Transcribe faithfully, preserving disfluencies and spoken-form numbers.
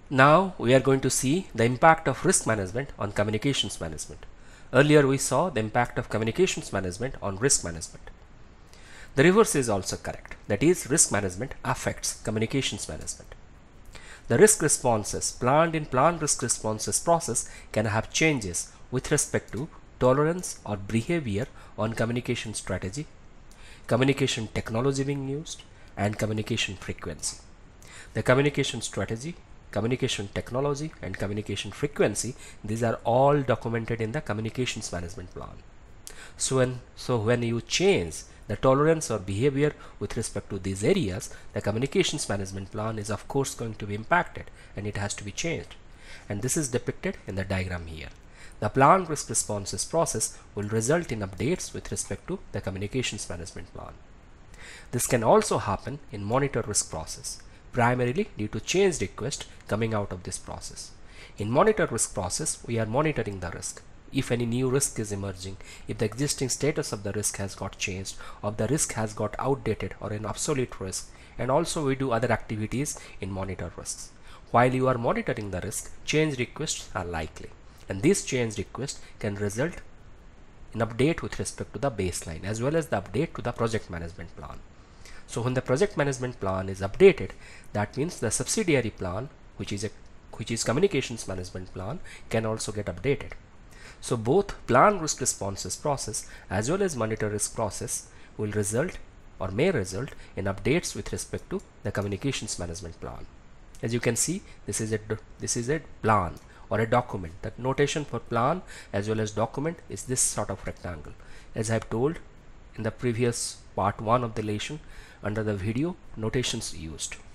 Now we are going to see the impact of risk management on communications management. Earlier we saw the impact of communications management on risk management. The reverse is also correct. That is, risk management affects communications management. The risk responses planned in planned risk responses process can have changes with respect to tolerance or behavior on communication strategy, communication technology being used, and communication frequency. The communication strategy, communication technology, and communication frequency, these are all documented in the communications management plan. So when, so when you change the tolerance or behavior with respect to these areas, the communications management plan is of course going to be impacted and it has to be changed. And this is depicted in the diagram here. The planned risk responses process will result in updates with respect to the communications management plan. This can also happen in monitor risk process, primarily due to change request coming out of this process. In monitor risk process, we are monitoring the risk. If any new risk is emerging, if the existing status of the risk has got changed, or the risk has got outdated or an obsolete risk, and also we do other activities in monitor risks. While you are monitoring the risk, change requests are likely, and this change request can result in update with respect to the baseline as well as the update to the project management plan. So when the project management plan is updated, that means the subsidiary plan, which is a which is communications management plan, can also get updated. So both plan risk responses process as well as monitor risk process will result or may result in updates with respect to the communications management plan. As you can see, this is a this is a plan or a document. The notation for plan as well as document is this sort of rectangle. As I have told in the previous part one of the lesson under the video, notations used.